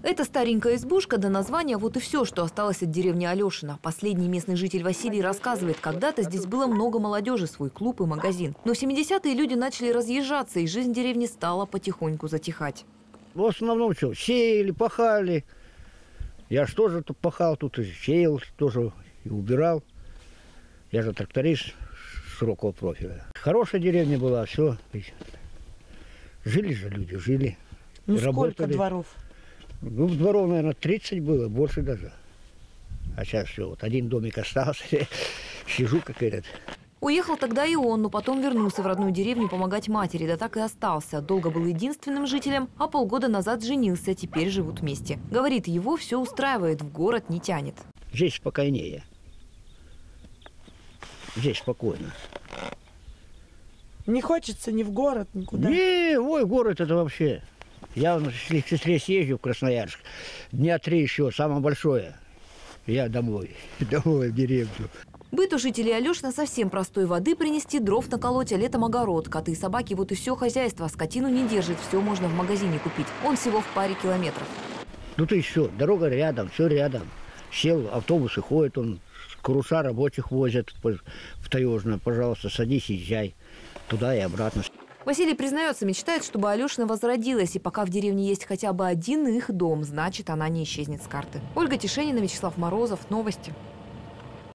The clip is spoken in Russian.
Это старенькая избушка до названия, вот и все, что осталось от деревни Алешина. Последний местный житель Василий рассказывает, когда-то здесь было много молодежи, свой клуб и магазин. Но в 70-е люди начали разъезжаться, и жизнь деревни стала потихоньку затихать. В основном что, сеяли, пахали. Я же тоже тут пахал, тут и сеял, тоже и убирал. Я же тракторист широкого профиля. Хорошая деревня была, все. Жили же люди, жили. Ну сколько работали. дворов? Ну, дворов, наверное, 30 было, больше даже. А сейчас все, вот один домик остался, сижу как этот. Уехал тогда и он, но потом вернулся в родную деревню помогать матери, да так и остался. Долго был единственным жителем, а полгода назад женился, теперь живут вместе. Говорит, его все устраивает, в город не тянет. Здесь спокойнее. Здесь спокойно. Не хочется ни в город, никуда? Не, ой, город это вообще. Я к сестре съезжу в Красноярск. Дня 3 еще, самое большое. Я домой, домой в деревню. Быт у жителей Алешина совсем простой: воды принести, дров наколоть, а летом огород. Коты и собаки, вот и все хозяйство. Скотину не держит, все можно в магазине купить. Он всего в паре километров. Ну то и все, дорога рядом, все рядом. Сел, автобусы ходят, он каруса рабочих возят в Таежное. Пожалуйста, садись, езжай туда и обратно. Василий признается, мечтает, чтобы Алешина возродилась. И пока в деревне есть хотя бы один их дом, значит, она не исчезнет с карты. Ольга Тишенина, Вячеслав Морозов. Новости.